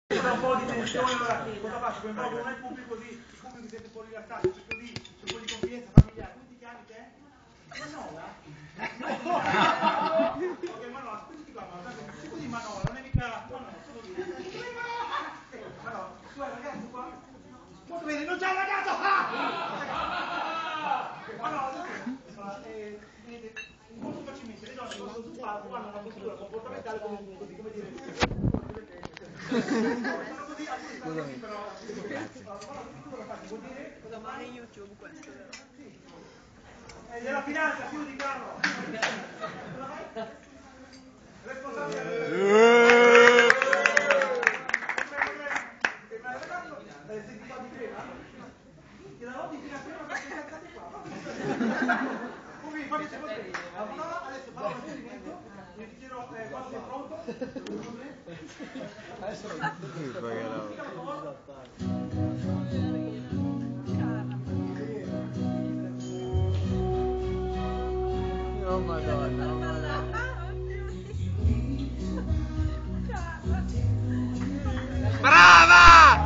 Un po' di tensione, allora cosa faccio? Coinvolgo uno il pubblico, così il pubblico si sente un po' rilassato, cerco di un po' di confidenza familiare. Come ti chiami te? Manola? Ok, Manola, scusi ti chiama, scusi Manola, non è mica Manola, solo lì. Manola, tu hai un ragazzo qua? Molto bene, non c'è un ragazzo! Manola, molto facilmente, le donne quando sul palco hanno una postura comportamentale così, come dire... Scusami. Lo mando in YouTube questo, vero? È della finanza, più di Carlo. Responsabile. Senti qua di crema? Ti la notti fino a crema perché cazzate qua. Come fammi sapere. Adesso farò un esperimento. Vi dirò quando sei pronto. Adesso oh Madonna, oh Madonna. Brava!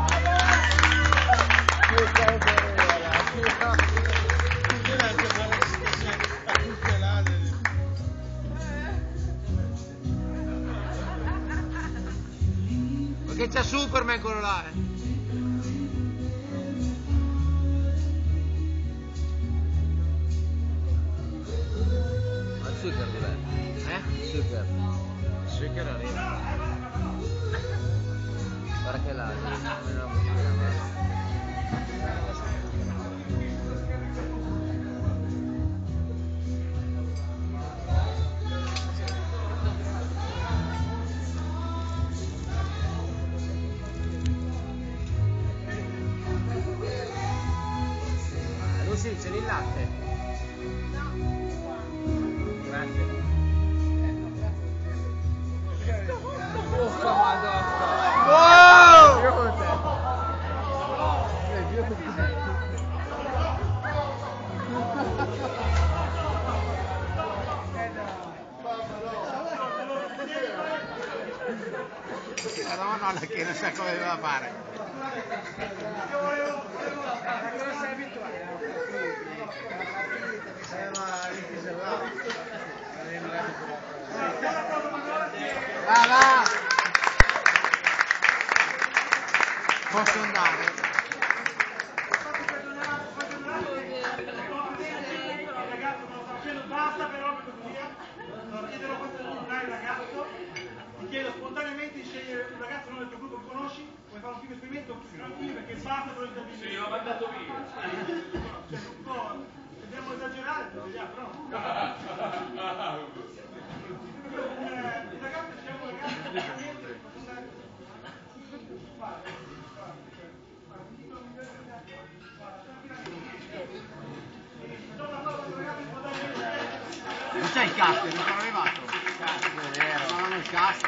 Perché c'è Superman quello là, Ma il Zucker dov'è? Zucker. Zucker arriva. Guarda che là, Lucy, c'è il latte? Grazie. Uffa Madonna! Wow! La donna che non sa come doveva fare. non sei abituato. Va! Posso andare? Basta però per via. Non chiederò questo non hai il ragazzo. Ti chiedo spontaneamente di scegliere un ragazzo non del tuo gruppo che conosci, vuoi fare un primo esperimento tranquillo perché basta per intervenire. Sì, l'ho mandato via. Cioè, un po', dobbiamo esagerare, vediamo, però. Un ragazzo, siamo ragazzi, Non c'è il caster, non sono arrivato. Cazzo, è vero. Non hanno il caster.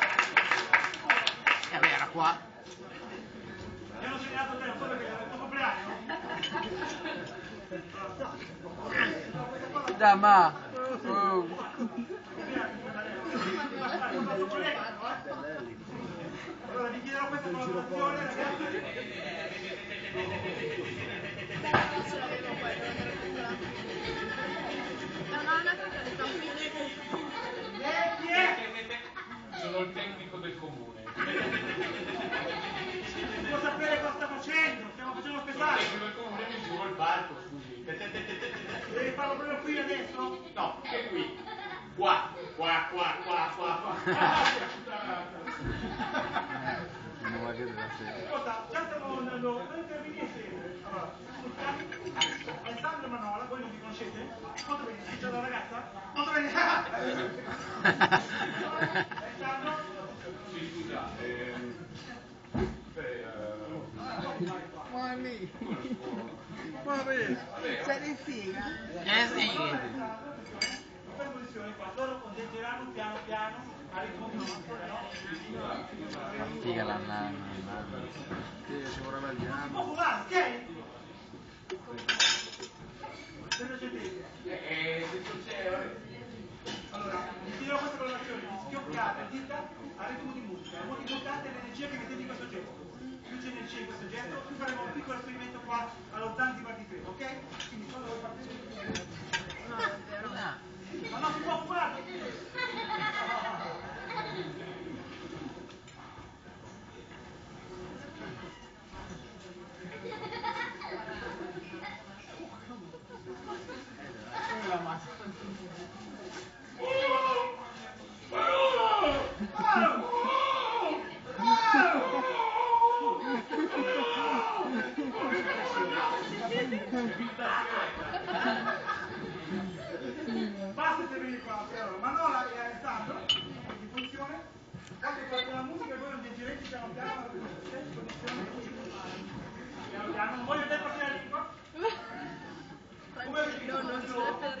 Beh, era qua. mi hanno segnato te, solo che è il tuo compleanno. Da ma. Allora vi chiederò questa collaborazione, ragazzi. Ce l'avevo quello, la nonna che ha detto Chi è? Sono il tecnico del comune. Devo sapere cosa sta facendo, stiamo facendo lo Il spettacolo. tecnico del comune mi giuro il palco, scusi. Devi farlo proprio qui adesso? No, che qui. Qua. Non va a vedere la sera. Ascolta, già stiamo andando, non intervenite. Allora, Alessandro Manola, voi non vi conoscete? Quanto bene? C'è una ragazza? Quanto bene? Alessandro? Sì, scusa. Mami, c'è di figa? Sì. Per posizione qua, loro conteggeranno piano piano a ricongiungere, no? Figa la nana. Sì, ci vorrà Non si vediamo. può fumare, ok? Se non c'è tempo. Se c'è... Allora, vi chiedo questa collaborazione, di schioccare dita al ritmo di musica. È molto importante l'energia che mettete in questo oggetto. Più c'è energia in questo oggetto, più faremo un piccolo esperimento qua allo Zanzibar Party 3, ok? Quindi quando voi partite... No, è vero. Ma no, si può fumare! Basta intervenire qua, però. Ma no, è Alessandro, di funzione. Quando parte la musica voi non leggerete piano piano la posizione. Piano piano, non voglio vedere partire la lingua. Come ho detto, Non si deve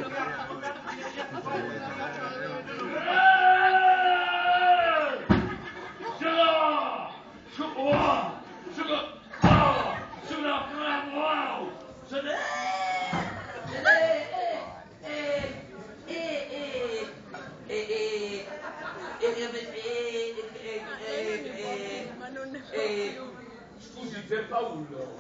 ma non ne può più. Scusi, per Paolo.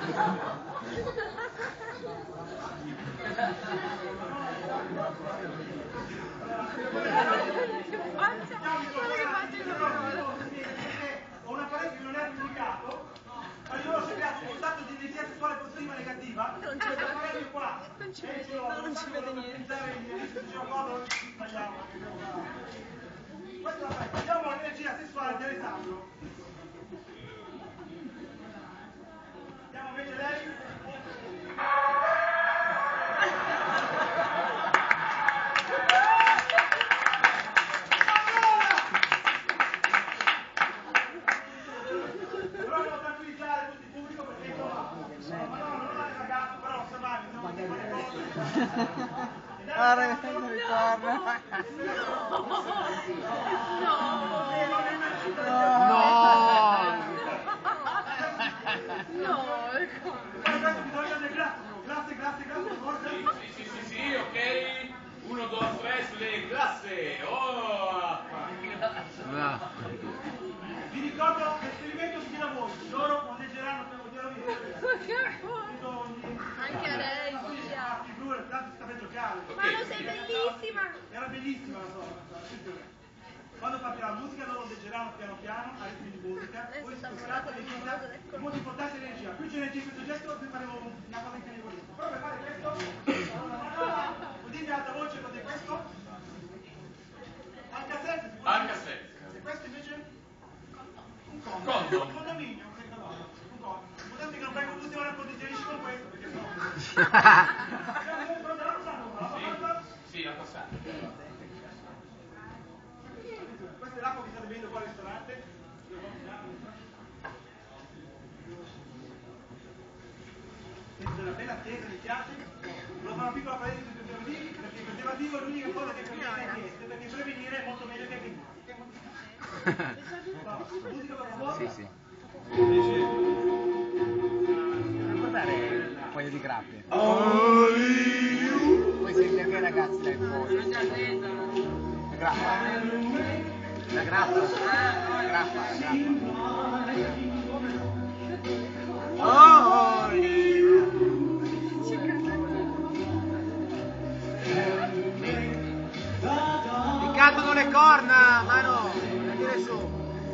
Ho un apparecchio che non è applicato, ma io ho cercato un stato di energia sessuale positiva e negativa. Non ci vede apparecchio qua. non ci vede niente. Questo è vediamo l'energia sessuale di Alessandro. Vediamo invece lei. Però devo tranquillizzare tutto il pubblico perché insomma, ma no, non è ragazzo, però osservate, siamo tutti quelle cose. Guarda che se mi ricorda. Adesso bisogna del grazie, forza. Sì, ok. 1, 2, 3, sulle classe. Oh! No. Vi ricordo l'esperimento si chiede a voi, loro non leggeranno per poterlo Anche a lei, via. il blu, tanto si sta per giocare. Ma lo sei bellissima! Era bellissima la sua. Quando partirà la musica loro leggeranno piano piano a ritmi di musica, voi spostate le dita, è molto importante l'energia. Più c'è energia in questo gesto, più faremo una cosa incredibile. Però per fare questo, allora, così in alta voce così questo. Al cassetto si può Al dire. cassetto. E questo invece? Un Condom. Un condominio, un condom. Potete che non vengo tutti ora condizionisci con questo, perché no. Sì, la passata. Questa è l'acqua che state bevendo qua al ristorante. Sento una bella attesa, mi piace. Volevo fare una piccola parentesi sui preservativi, perché il preservativo è l'unica cosa che conviene niente, perché prevenire è molto meglio che prevenire. Musica per favore? Sì. Per portare un paio di grappe. Poi senti anche i ragazzi dai fuori. La grappa. La grappa. Mi cadono le corna, mano, dire su.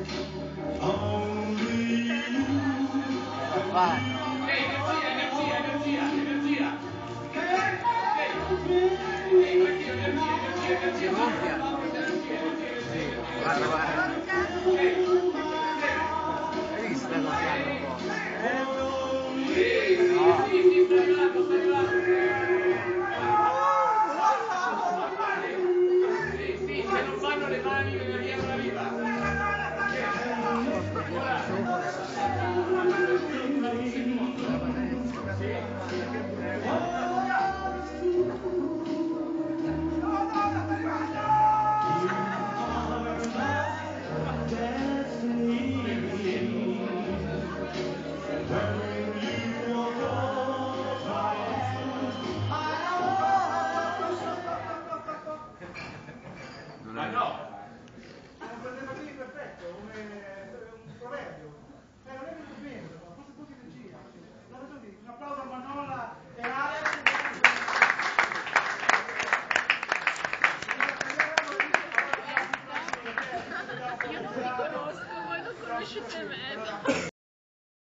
Vai. Energia. Si gonfia. Guarda. Vedi che si sta gonfiando un po'. Sì, se non fanno le mani non arrivano la vita. Io non vi conosco, voi non conoscete me.